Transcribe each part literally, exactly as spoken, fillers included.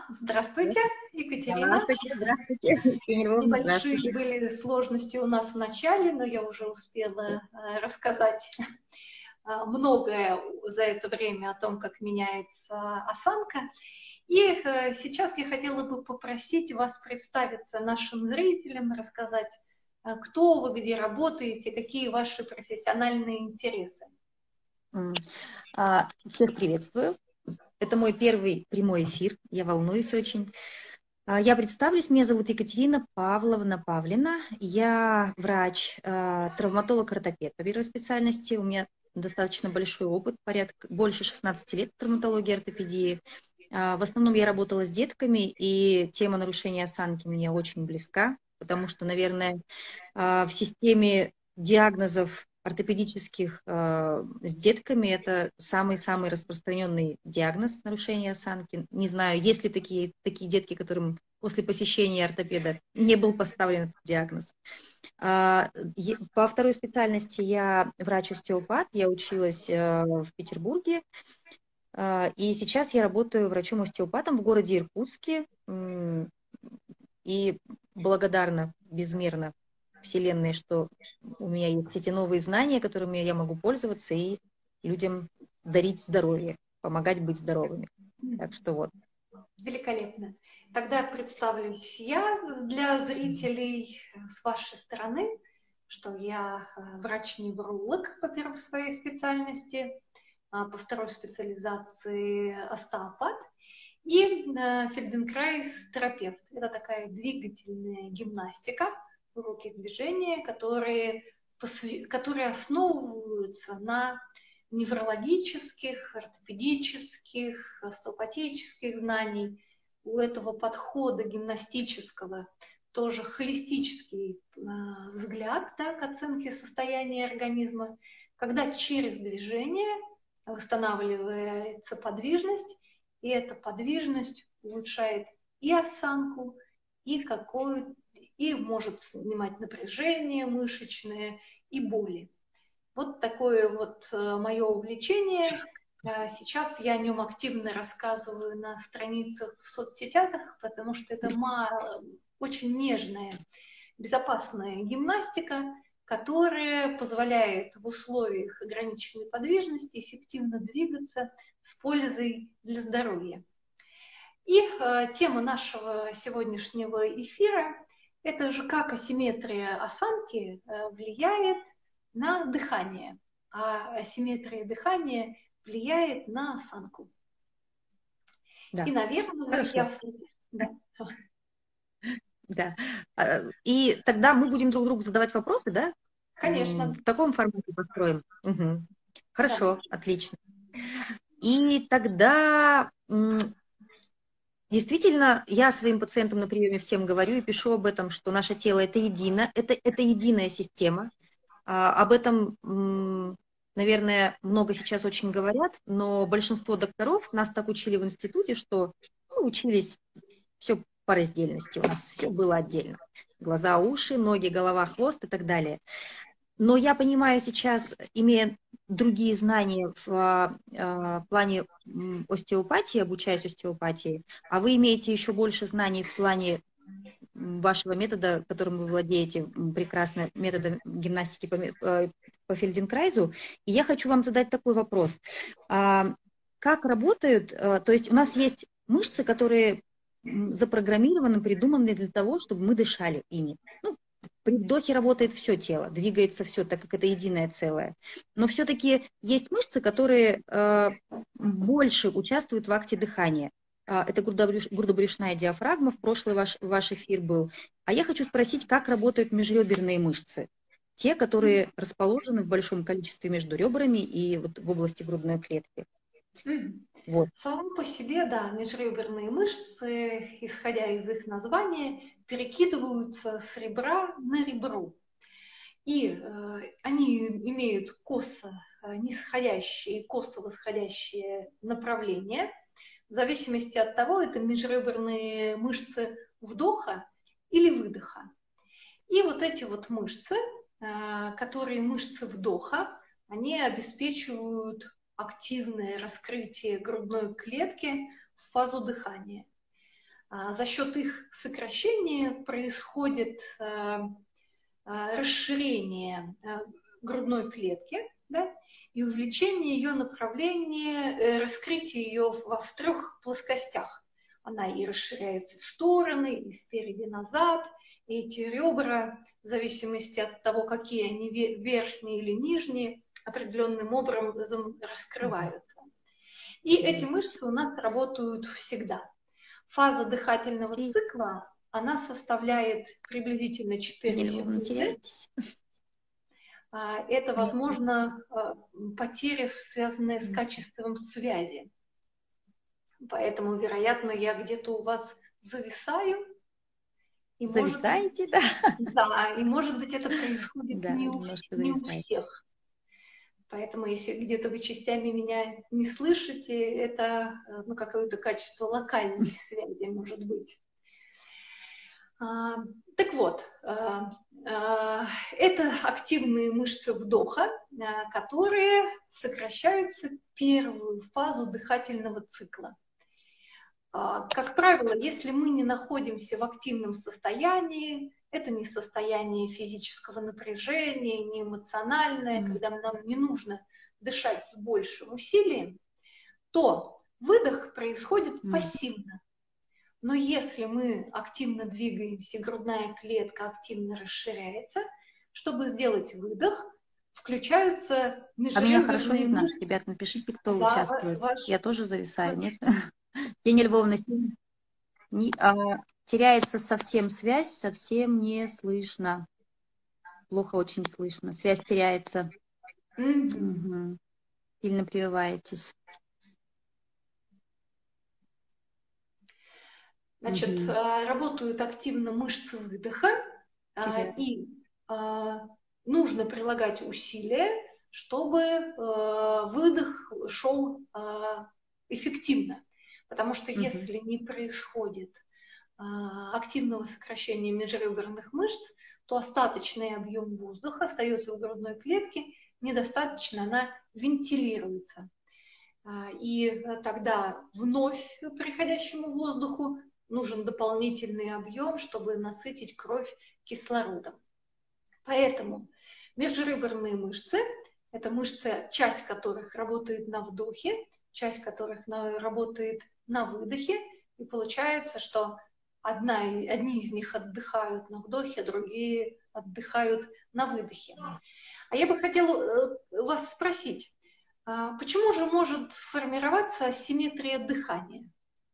Здравствуйте, Екатерина. Здравствуйте, здравствуйте, Екатерина Львовна, Небольшие здравствуйте. были сложности у нас в начале, но я уже успела э, рассказать э, многое за это время о том, как меняется осанка. И э, сейчас я хотела бы попросить вас представиться нашим зрителям, рассказать, э, кто вы, где работаете, какие ваши профессиональные интересы. М, а, Всех приветствую. Это мой первый прямой эфир. Я волнуюсь очень. А, Я представлюсь. Меня зовут Екатерина Павловна Павлина. Я врач, а, травматолог-ортопед по первой специальности. У меня достаточно большой опыт, порядка больше шестнадцати лет в травматологии и ортопедии. А, В основном я работала с детками, и тема нарушения осанки мне очень близка, потому что, наверное, а, в системе диагнозов ортопедических а, с детками это самый-самый распространенный диагноз нарушения осанки. Не знаю, есть ли такие, такие детки, которым после посещения ортопеда не был поставлен этот диагноз. А, е- По второй специальности я врач-остеопат, я училась а, в Петербурге, а, и сейчас я работаю врачом-остеопатом в городе Иркутске, м, и благодарна безмерно Вселенной, что у меня есть эти новые знания, которыми я могу пользоваться и людям дарить здоровье, помогать быть здоровыми. Так что вот. Великолепно. Тогда представлюсь я для зрителей с вашей стороны, что я э, врач-невролог по первой своей специальности, а по второй специализации остеопат и э, фельденкрайс-терапевт. Это такая двигательная гимнастика, уроки движения, которые, посвя- которые основываются на неврологических, ортопедических, остеопатических знаний. У этого подхода гимнастического тоже холистический э, взгляд, да, к оценке состояния организма, когда через движение восстанавливается подвижность, и эта подвижность улучшает и осанку, и какую, и может снимать напряжение мышечное, и боли. Вот такое вот мое увлечение. Сейчас я о нем активно рассказываю на страницах в соцсетях, потому что это очень нежная, безопасная гимнастика, которая позволяет в условиях ограниченной подвижности эффективно двигаться с пользой для здоровья. И э, тема нашего сегодняшнего эфира – это же как асимметрия осанки э, влияет на дыхание, а асимметрия дыхания влияет на осанку. Да, И, наверное, хорошо. я... Да. Да. А, И тогда мы будем друг другу задавать вопросы, да? М, Конечно, В таком формате построим. Мгм. да. Хорошо, отлично. И тогда м, действительно, я своим пациентам на приеме всем говорю и пишу об этом, что наше тело это едино, это, это единая система. А, об этом, м, наверное, много сейчас очень говорят, но большинство докторов нас так учили в институте, что мы учились все по раздельности, у нас все было отдельно. Глаза, уши, ноги, голова, хвост и так далее. Но я понимаю сейчас, имея другие знания в а, а, плане м, остеопатии, обучаясь остеопатии, а вы имеете еще больше знаний в плане м, вашего метода, которым вы владеете, м, прекрасно, методом гимнастики по, ме- э, по Фельденкрайзу. И я хочу вам задать такой вопрос. А, Как работают, э, то есть у нас есть мышцы, которые м, запрограммированы, придуманы для того, чтобы мы дышали ими. Ну, при вдохе работает все тело, двигается все, так как это единое целое. Но все-таки есть мышцы, которые э, больше участвуют в акте дыхания. А, Это грудобрюш- грудобрюшная диафрагма, в прошлый ваш, ваш эфир был. А я хочу спросить, как работают межреберные мышцы? Те, которые расположены в большом количестве между ребрами и вот в области грудной клетки. Мгм. Вот. Само по себе, да, межреберные мышцы, исходя из их названия, перекидываются с ребра на ребро. И э, они имеют косо э, нисходящие и косо восходящее направление. В зависимости от того, это межреберные мышцы вдоха или выдоха. И вот эти вот мышцы, э, которые мышцы вдоха, они обеспечивают активное раскрытие грудной клетки в фазу дыхания. За счет их сокращения происходит расширение грудной клетки, да, и увеличение ее направления, раскрытие ее во в трех плоскостях. Она и расширяется в стороны, и спереди назад, и эти ребра, в зависимости от того, какие они, верхние или нижние, определенным образом раскрываются. И эти мышцы у нас работают всегда. Фаза дыхательного цикла, она составляет приблизительно четыре секунды. Это, возможно, потеря, связанная с качеством связи. Поэтому, вероятно, я где-то у вас зависаю. И Зависаете, может, да? Да, и может быть это происходит да, не, у, не у всех. Поэтому если где-то вы частями меня не слышите, это ну, какое-то качество локальной связи может быть. А, так вот, а, а, это активные мышцы вдоха, а, которые сокращаются первую фазу дыхательного цикла. Как правило, если мы не находимся в активном состоянии, это не состояние физического напряжения, не эмоциональное, mm. когда нам не нужно дышать с большим усилием, то выдох происходит mm. пассивно. Но если мы активно двигаемся, грудная клетка активно расширяется, чтобы сделать выдох, включаются межреберные мышцы. А меня хорошо видно? мышцы. Ребят, напишите, кто да, участвует. Ваш... Я тоже зависаю, нет? Ксения Львовна, не, а, теряется совсем связь, совсем не слышно. Плохо очень слышно. Связь теряется. Mm-hmm. Угу. Сильно прерываетесь. Значит, угу. работают активно мышцы выдоха, Интересно. и нужно прилагать усилия, чтобы выдох шел эффективно. Потому что угу. если не происходит активного сокращения межреберных мышц, то остаточный объем воздуха остается в грудной клетке, недостаточно, она вентилируется. И тогда вновь приходящему воздуху нужен дополнительный объем, чтобы насытить кровь кислородом. Поэтому межреберные мышцы – это мышцы, часть которых работает на вдохе, часть которых работает на выдохе, и получается, что одна, одни из них отдыхают на вдохе, другие отдыхают на выдохе. А я бы хотела вас спросить, почему же может формироваться асимметрия дыхания?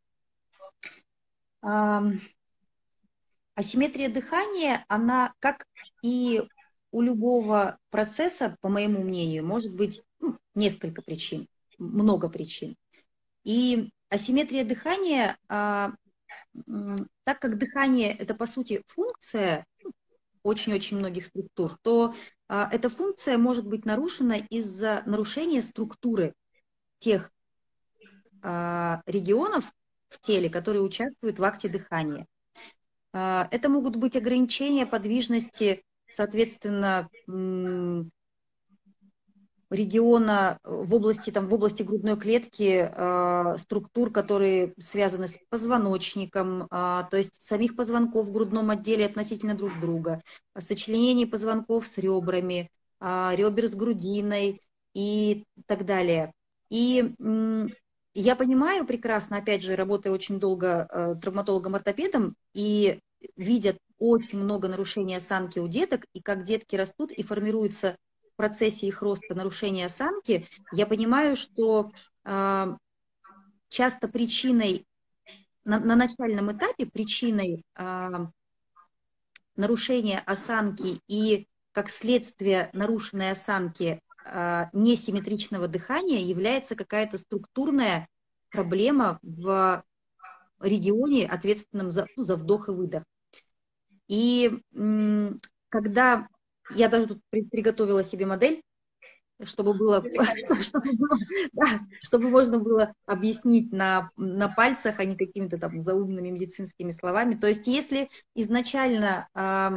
Асимметрия дыхания, она, как и у любого процесса, по моему мнению, может быть ну, несколько причин, много причин. И асимметрия дыхания, а, так как дыхание – это, по сути, функция очень-очень многих структур, то а, эта функция может быть нарушена из-за нарушения структуры тех а, регионов в теле, которые участвуют в акте дыхания. А, это могут быть ограничения подвижности, соответственно, региона в области, там, в области грудной клетки э, структур, которые связаны с позвоночником, э, то есть самих позвонков в грудном отделе относительно друг друга, сочленение позвонков с ребрами, э, ребер с грудиной и так далее. И э, я понимаю прекрасно, опять же, работая очень долго э, травматологом-ортопедом и видя очень много нарушений осанки у деток, и как детки растут и формируются в процессе их роста нарушения осанки, я понимаю, что э, часто причиной, на, на начальном этапе причиной э, нарушения осанки и как следствие нарушенной осанки э, несимметричного дыхания является какая-то структурная проблема в регионе, ответственном за, ну, за вдох и выдох. И м, когда я даже тут приготовила себе модель, чтобы было, чтобы, было, да, чтобы можно было объяснить на, на пальцах, а не какими-то там заумными медицинскими словами. То есть если изначально э,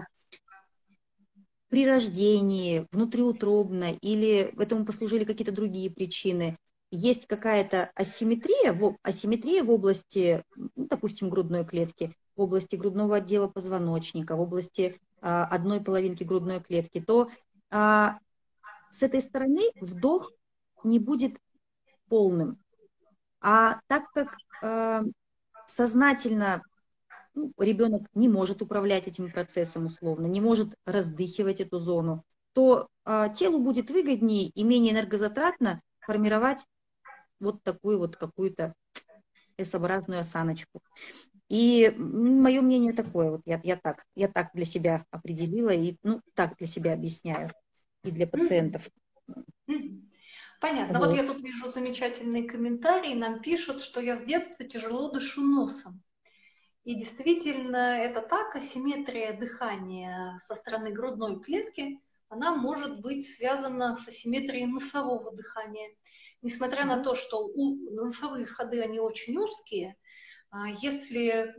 при рождении, внутриутробно, или этому послужили какие-то другие причины, есть какая-то асимметрия в, асимметрия в области, ну, допустим, грудной клетки, в области грудного отдела позвоночника, в области а, одной половинки грудной клетки, то а, с этой стороны вдох не будет полным. А так как а, сознательно ну, ребенок не может управлять этим процессом условно, не может раздыхивать эту зону, то а, телу будет выгоднее и менее энергозатратно формировать вот такую вот какую-то S-образную осаночку. И мое мнение такое, вот я, я, так, я так для себя определила и ну, так для себя объясняю и для пациентов. Понятно. Вот. вот я тут вижу замечательный комментарий. Нам пишут, что я с детства тяжело дышу носом. И действительно, это так, асимметрия дыхания со стороны грудной клетки, она может быть связана с асимметрией носового дыхания. Несмотря на то, что у, носовые ходы, они очень узкие, если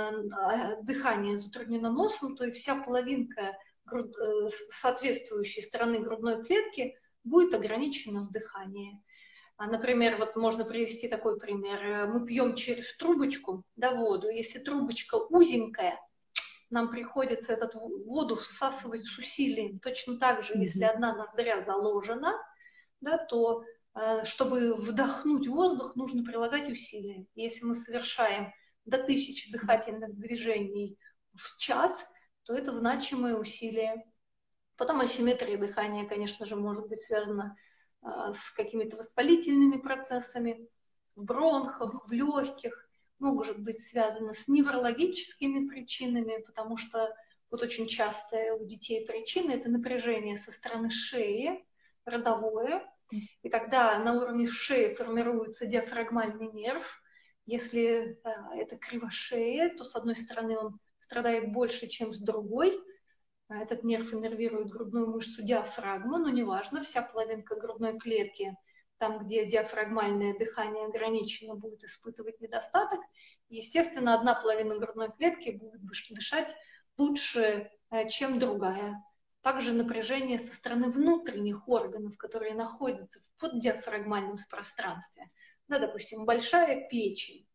дыхание затруднено носом, то и вся половинка соответствующей стороны грудной клетки будет ограничена в дыхании. Например, вот можно привести такой пример. Мы пьем через трубочку да, воду. Если трубочка узенькая, нам приходится эту воду всасывать с усилием. Точно так же, если одна ноздря заложена, да, то чтобы вдохнуть воздух, нужно прилагать усилия. Если мы совершаем до тысячи дыхательных движений в час, то это значимое усилие. Потом асимметрия дыхания, конечно же, может быть связана с какими-то воспалительными процессами в бронхах, в легких, может быть связано с неврологическими причинами, потому что вот очень частая у детей причина – это напряжение со стороны шеи, родовое, и тогда на уровне шеи формируется диафрагмальный нерв. Если это кривошея, то с одной стороны он страдает больше, чем с другой. Этот нерв иннервирует грудную мышцу диафрагмы, но неважно, вся половинка грудной клетки, там, где диафрагмальное дыхание ограничено, будет испытывать недостаток. Естественно, одна половина грудной клетки будет дышать лучше, чем другая. Также напряжение со стороны внутренних органов, которые находятся в поддиафрагмальном пространстве. Да, допустим, большая печень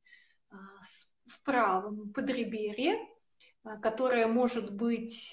в правом подреберье, которая может быть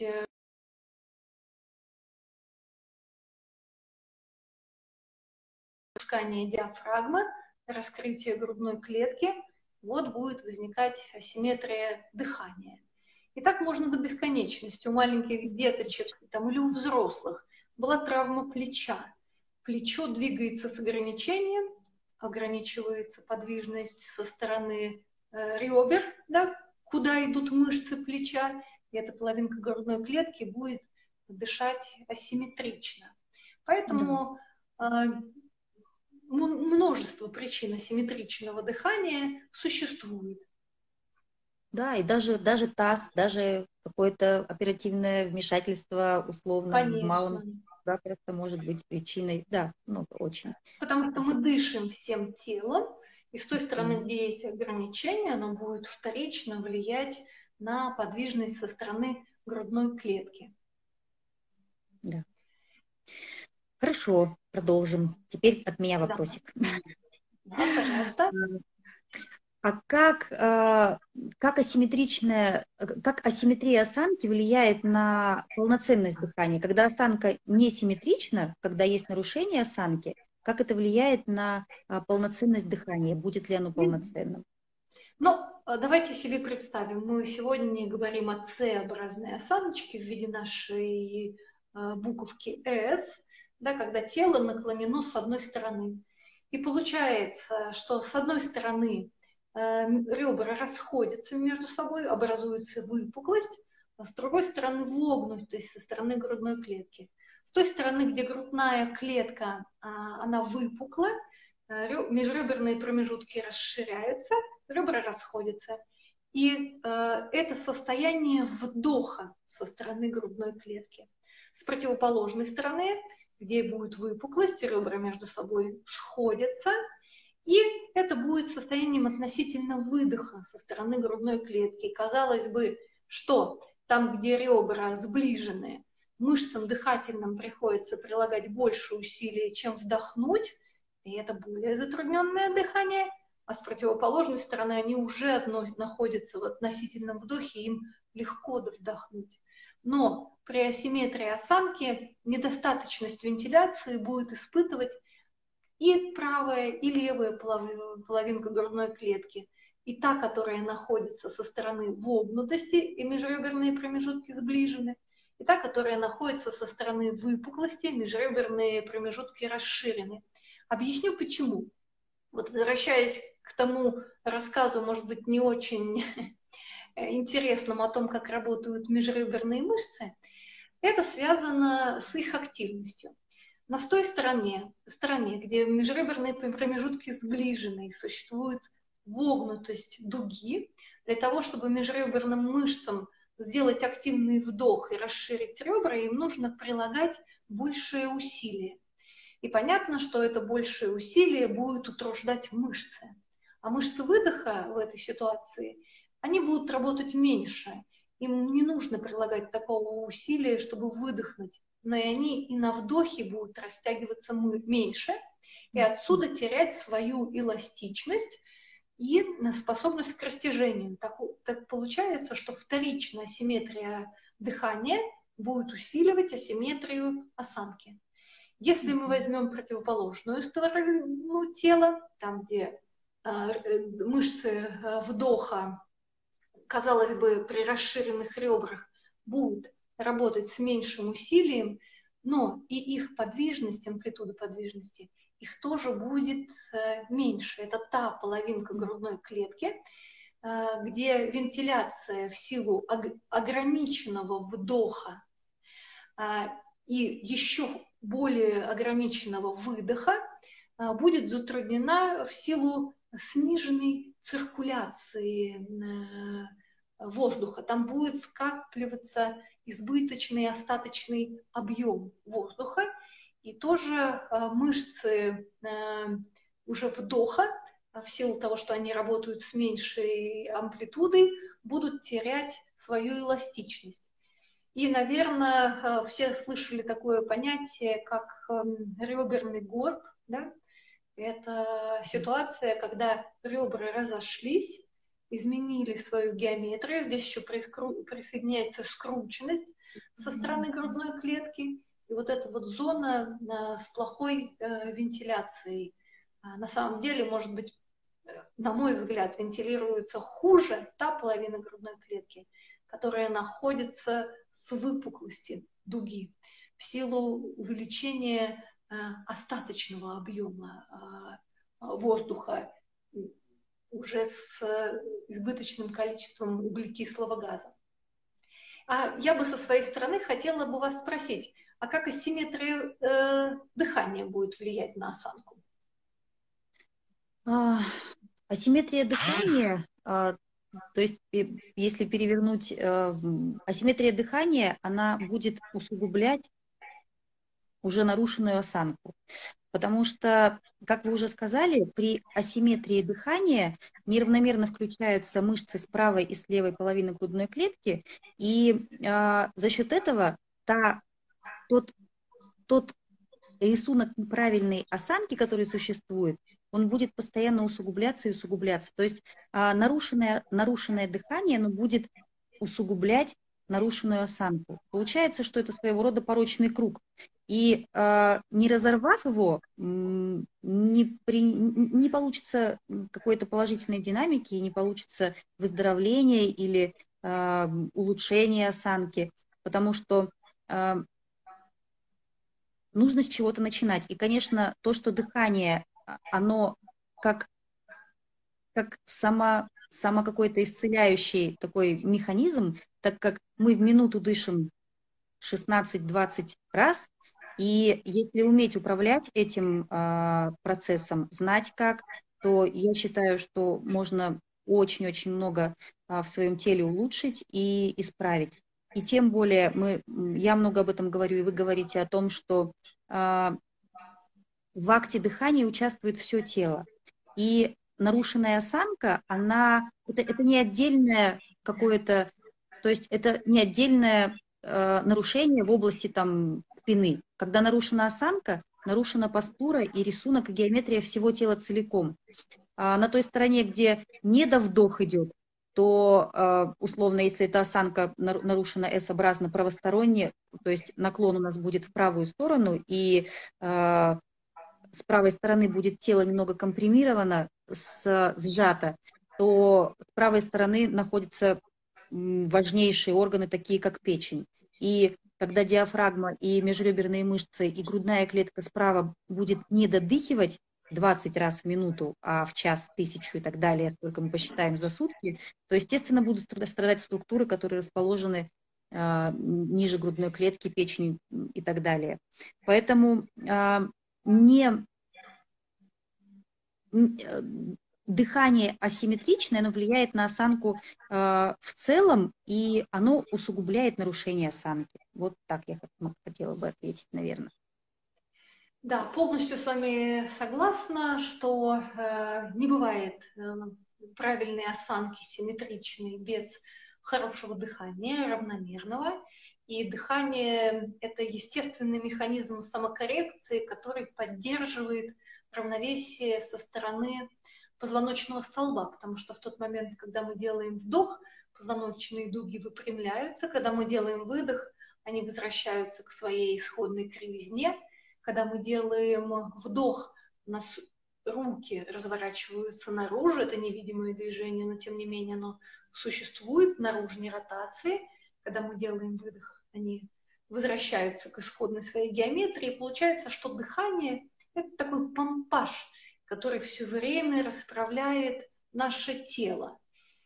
опускание диафрагмы, раскрытие грудной клетки, вот будет возникать асимметрия дыхания. И так можно до бесконечности. У маленьких деточек там, или у взрослых была травма плеча. Плечо двигается с ограничением, ограничивается подвижность со стороны э, ребер, да, куда идут мышцы плеча, и эта половинка грудной клетки будет дышать асимметрично. Поэтому да. э, множество причин асимметричного дыхания существует. Да, и даже, даже таз, даже какое-то оперативное вмешательство условно Конечно. в малом, да, просто может быть причиной, да, ну, очень. Потому что мы дышим всем телом, и с той стороны, где есть ограничения, оно будет вторично влиять на подвижность со стороны грудной клетки. Да. Хорошо, продолжим. Теперь от меня вопросик. Да, да пожалуйста. А как, как, асимметричная, как асимметрия осанки влияет на полноценность дыхания? Когда осанка несимметрична, когда есть нарушение осанки, как это влияет на полноценность дыхания? Будет ли оно полноценным? Ну, давайте себе представим, мы сегодня говорим о С-образной осаночке в виде нашей буковки С, да, когда тело наклонено с одной стороны. И получается, что с одной стороны ребра расходятся между собой, образуется выпуклость, а с другой стороны вогнутость со стороны грудной клетки. С той стороны, где грудная клетка, она выпукла, межреберные промежутки расширяются, ребра расходятся. И это состояние вдоха со стороны грудной клетки. С противоположной стороны, где будет выпуклость, ребра между собой сходятся, и это будет состоянием относительно выдоха со стороны грудной клетки. Казалось бы, что там, где ребра сближены, мышцам дыхательным приходится прилагать больше усилий, чем вдохнуть. и это более затрудненное дыхание, а с противоположной стороны они уже одно, находятся в относительном вдохе, им легко вдохнуть. Но при асимметрии осанки недостаточность вентиляции будет испытывать и правая, и левая половинка грудной клетки. И та, которая находится со стороны вогнутости, и межреберные промежутки сближены, и та, которая находится со стороны выпуклости, межреберные промежутки расширены. Объясню почему. Вот возвращаясь к тому рассказу, может быть, не очень интересному о том, как работают межреберные мышцы, это связано с их активностью. На той стороне, стороне, где межреберные промежутки сближены и существует вогнутость дуги, для того, чтобы межреберным мышцам сделать активный вдох и расширить ребра, им нужно прилагать большее усилие. И понятно, что это большее усилие будет утруждать мышцы. А мышцы выдоха в этой ситуации, они будут работать меньше. Им не нужно прилагать такого усилия, чтобы выдохнуть. Но и они и на вдохе будут растягиваться меньше, и отсюда терять свою эластичность и способность к растяжению. Так, так получается, что вторичная асимметрия дыхания будет усиливать асимметрию осанки. Если мы возьмем противоположную сторону тела, там, где э, мышцы вдоха, казалось бы, при расширенных ребрах будут работать с меньшим усилием, но и их подвижность, амплитуда подвижности, их тоже будет э, меньше. Это та половинка грудной клетки, э, где вентиляция в силу ог- ограниченного вдоха э, и еще более ограниченного выдоха э, будет затруднена в силу сниженной циркуляции э, воздуха. Там будет скапливаться избыточный остаточный объем воздуха, и тоже э, мышцы э, уже вдоха, в силу того, что они работают с меньшей амплитудой, будут терять свою эластичность. И, наверное, все слышали такое понятие, как реберный горб. Да? Это ситуация, когда ребра разошлись, изменили свою геометрию. Здесь еще присоединяется скрученность со стороны грудной клетки. И вот эта вот зона с плохой вентиляцией. На самом деле, может быть, на мой взгляд, вентилируется хуже та половина грудной клетки, которая находится с выпуклости дуги в силу увеличения э, остаточного объема э, воздуха уже с избыточным количеством углекислого газа. А я бы со своей стороны хотела бы вас спросить, а как асимметрия э, дыхания будет влиять на осанку? А, асимметрия дыхания... А... То есть, если перевернуть, э, асимметрия дыхания, она будет усугублять уже нарушенную осанку. Потому что, как вы уже сказали, при асимметрии дыхания неравномерно включаются мышцы с правой и с левой половины грудной клетки, и э, за счет этого та, тот, тот рисунок неправильной осанки, который существует, он будет постоянно усугубляться и усугубляться. То есть а, нарушенное, нарушенное дыхание, оно будет усугублять нарушенную осанку. Получается, что это своего рода порочный круг. И а, не разорвав его, не, при, не получится какой-то положительной динамики, не получится выздоровления или а, улучшения осанки, потому что а, нужно с чего-то начинать. И, конечно, то, что дыхание, оно как, как сама, сама какой-то исцеляющий такой механизм, так как мы в минуту дышим шестнадцать-двадцать раз, и если уметь управлять этим э, процессом, знать как, то я считаю, что можно очень-очень много э, в своем теле улучшить и исправить. И тем более мы, я много об этом говорю, и вы говорите о том, что э, в акте дыхания участвует все тело. И нарушенная осанка, она, это, это не отдельное какое-то, то есть это не отдельное э, нарушение в области там, спины. Когда нарушена осанка, нарушена постура и рисунок, и геометрия всего тела целиком. А на той стороне, где недовдох идет, то условно, если эта осанка нарушена S-образно правосторонне, то есть наклон у нас будет в правую сторону, и с правой стороны будет тело немного компримировано, сжато, то с правой стороны находятся важнейшие органы, такие как печень. И когда диафрагма и межреберные мышцы и грудная клетка справа будет не додыхивать двадцать раз в минуту, а в час тысячу и так далее, только мы посчитаем за сутки, то, естественно, будут страдать структуры, которые расположены а, ниже грудной клетки, печени и так далее. Поэтому а, не дыхание асимметричное, оно влияет на осанку э, в целом, и оно усугубляет нарушение осанки. Вот так я хотела бы ответить, наверное. Да, полностью с вами согласна, что э, не бывает э, правильной осанки симметричной без хорошего дыхания, равномерного. И дыхание – это естественный механизм самокоррекции, который поддерживает равновесие со стороны позвоночного столба, потому что в тот момент, когда мы делаем вдох, позвоночные дуги выпрямляются, когда мы делаем выдох, они возвращаются к своей исходной кривизне. Когда мы делаем вдох, у нас руки разворачиваются наружу, это невидимое движение, но тем не менее оно существует, наружной ротации. Когда мы делаем выдох, они возвращаются к исходной своей геометрии. И получается, что дыхание – это такой помпаж, который все время расправляет наше тело.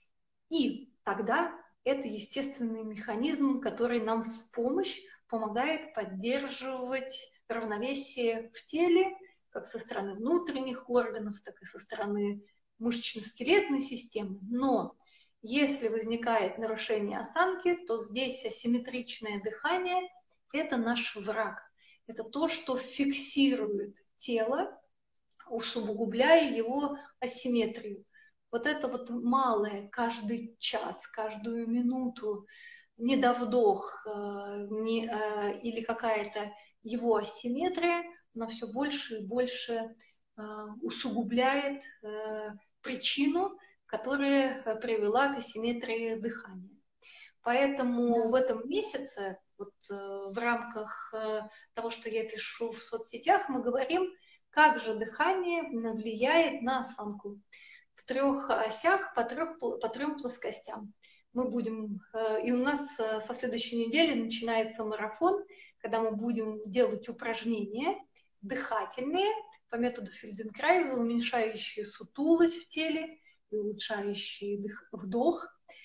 И тогда это естественный механизм, который нам в помощь помогает поддерживать равновесие в теле, как со стороны внутренних органов, так и со стороны мышечно-скелетной системы. Но если возникает нарушение осанки, то здесь асимметричное дыхание – это наш враг. Это то, что фиксирует тело, усугубляя его асимметрию. Вот это вот малое каждый час, каждую минуту, недовдох э, не, э, или какая-то его асимметрия, она все больше и больше э, усугубляет э, причину, которая привела к асимметрии дыхания. Поэтому в этом месяце, вот, э, в рамках э, того, что я пишу в соцсетях, мы говорим, как же дыхание влияет на осанку. В трех осях по, трех, по трем плоскостям. Мы будем, и у нас со следующей недели начинается марафон, когда мы будем делать упражнения дыхательные по методу Фельденкрайза, уменьшающие сутулость в теле и улучшающие вдох,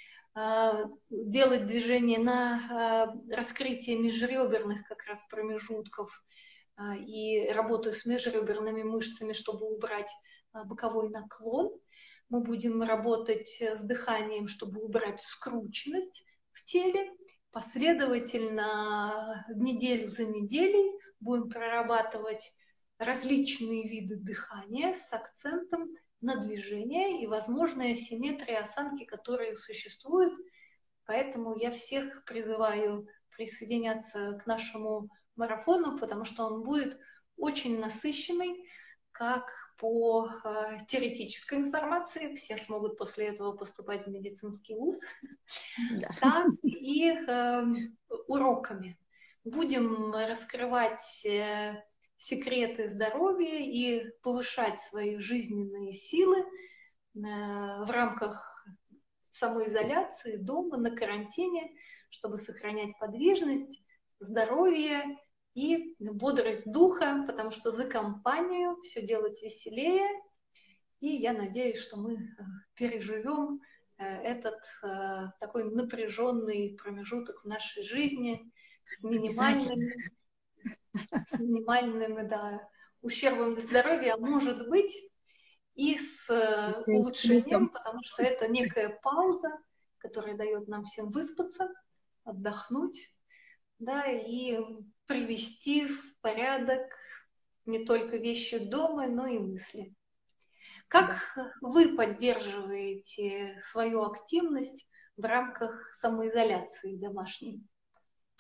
делать движение на раскрытие межреберных как раз промежутков и работаю с межреберными мышцами, чтобы убрать боковой наклон. Мы будем работать с дыханием, чтобы убрать скрученность в теле. Последовательно, неделю за неделей, будем прорабатывать различные виды дыхания с акцентом на движение и возможные асимметрии осанки, которые существуют. Поэтому я всех призываю присоединяться к нашему марафону, потому что он будет очень насыщенный, как по э, теоретической информации, все смогут после этого поступать в медицинский вуз, да. Так и э, уроками. Будем раскрывать э, секреты здоровья и повышать свои жизненные силы э, в рамках самоизоляции, дома, на карантине, чтобы сохранять подвижность, здоровье и бодрость духа, потому что за компанию все делать веселее. И я надеюсь, что мы переживем этот такой напряженный промежуток в нашей жизни с минимальными, с минимальным, да, ущербом для здоровья, а может быть и с улучшением, потому что это некая пауза, которая дает нам всем выспаться, отдохнуть, да, и привести в порядок не только вещи дома, но и мысли. Как да. вы поддерживаете свою активность в рамках самоизоляции домашней?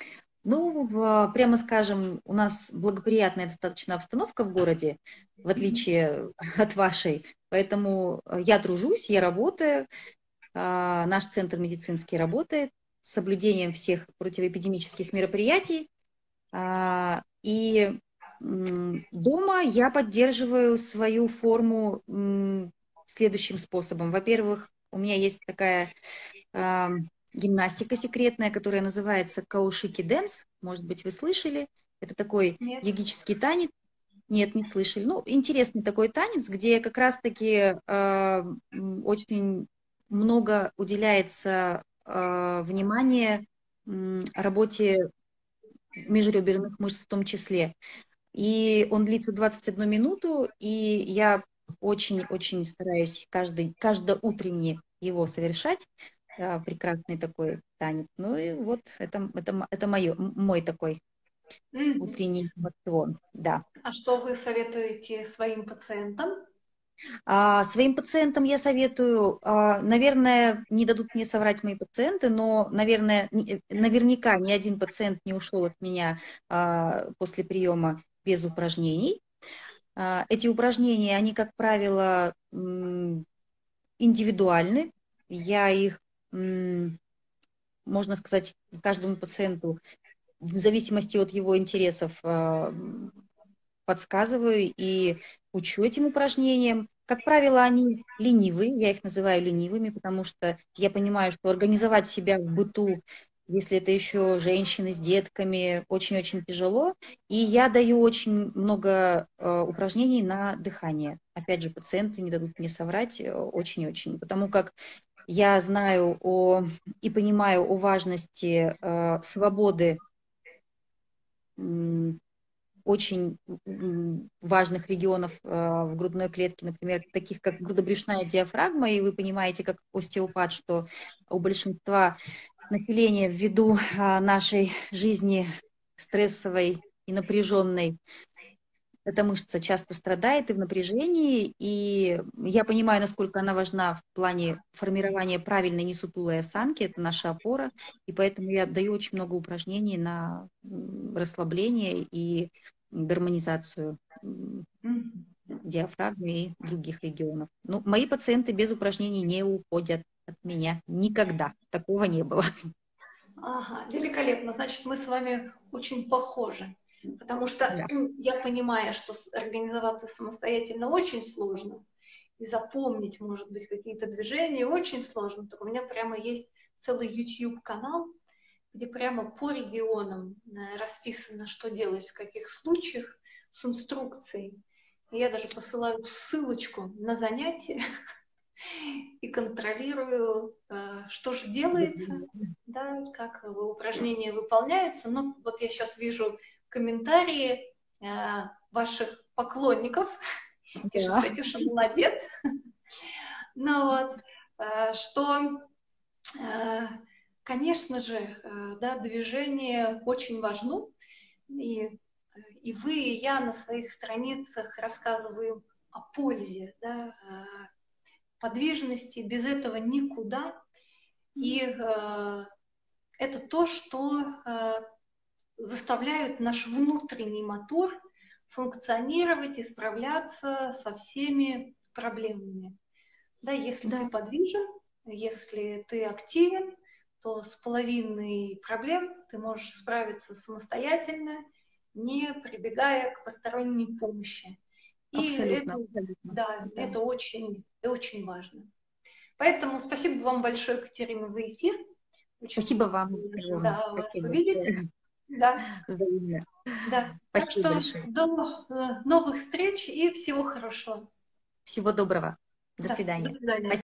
Ну, в- прямо скажем, у нас благоприятная достаточно обстановка в городе, в Мгм. отличие от вашей. Поэтому э, я тружусь, я работаю, а, наш центр медицинский работает с соблюдением всех противоэпидемических мероприятий. А, И м, дома я поддерживаю свою форму м, следующим способом. Во-первых, у меня есть такая а, гимнастика секретная, которая называется каушики дэнс. Может быть, вы слышали? Это такой Нет. йогический танец. Нет, не слышали. Ну, интересный такой танец, где как раз-таки а, м, очень много уделяется а, внимания м, работе межреберных мышц в том числе. И он длится двадцать одну минуту, и я очень-очень стараюсь каждый, каждоутренне его совершать. Да, прекрасный такой танец. Ну и вот это, это, это мое, мой такой Мгм. утренний мотивон, да. А что вы советуете своим пациентам? А своим пациентам я советую, а, наверное, не дадут мне соврать мои пациенты, но, наверное, не- наверняка ни один пациент не ушел от меня а, после приема без упражнений. А, Эти упражнения, они, как правило, м, индивидуальны. Я их, м, можно сказать, каждому пациенту в зависимости от его интересов а, подсказываю и учу этим упражнениям. Как правило, они ленивые, я их называю ленивыми, потому что я понимаю, что организовать себя в быту, если это еще женщины с детками, очень-очень тяжело. И я даю очень много э, упражнений на дыхание. Опять же, пациенты не дадут мне соврать э, очень-очень, потому как я знаю о, и понимаю о важности э, свободы м, очень м, важных регионов э, в грудной клетке, например, таких как грудобрюшная диафрагма, и вы понимаете, как остеопат, что у большинства населения ввиду а, нашей жизни стрессовой и напряженной эта мышца часто страдает и в напряжении, и я понимаю, насколько она важна в плане формирования правильной несутулой осанки, это наша опора, и поэтому я даю очень много упражнений на м, расслабление и гармонизацию м, Мгм. диафрагмы и других регионов. Ну, мои пациенты без упражнений не уходят от меня никогда. Такого не было. Ага, великолепно. Значит, мы с вами очень похожи. Потому что Да. я понимаю, что с- организоваться самостоятельно очень сложно. И запомнить, может быть, какие-то движения очень сложно. Так у меня прямо есть целый YouTube-канал, где прямо по регионам э, расписано, что делать в каких случаях, с инструкцией. И я даже посылаю ссылочку на занятие и контролирую, э, что же делается, да, как упражнения выполняются. Ну, вот я сейчас вижу комментарии э, ваших поклонников, пишет Да, Катюша, молодец. Ну вот, э, что, э, конечно же, э, да, движение очень важно, и, и вы, и я на своих страницах рассказываем о пользе, да, э, подвижности, без этого никуда. И э, это то, что э, заставляет наш внутренний мотор функционировать и справляться со всеми проблемами. Да, если ты да, подвижен, если ты активен, то с половиной проблем ты можешь справиться самостоятельно, не прибегая к посторонней помощи. И абсолютно, это, абсолютно. да, Да. это очень, очень важно. Поэтому спасибо вам большое, Катерина, за эфир. Очень Спасибо вам. было, Огромное. да, вас Спасибо увидеть. большое. Да, Взаимно. да. Так Спасибо что большое. до э, новых встреч и всего хорошего. Всего доброго. До Да, до свидания. свидания.